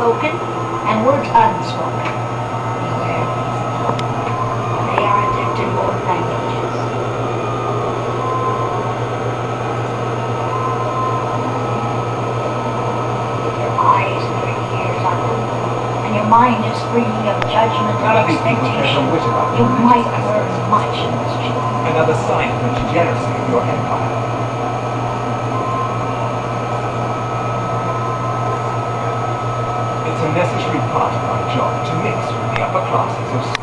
spoken and words unspoken. Beware. They are adept in both languages. Your eyes and your ears are open, and your mind is free of judgment and expectation. You might learn much in this journey. Another sign of the degeneracy of your empire. It's a necessary part of our job to mix with the upper classes of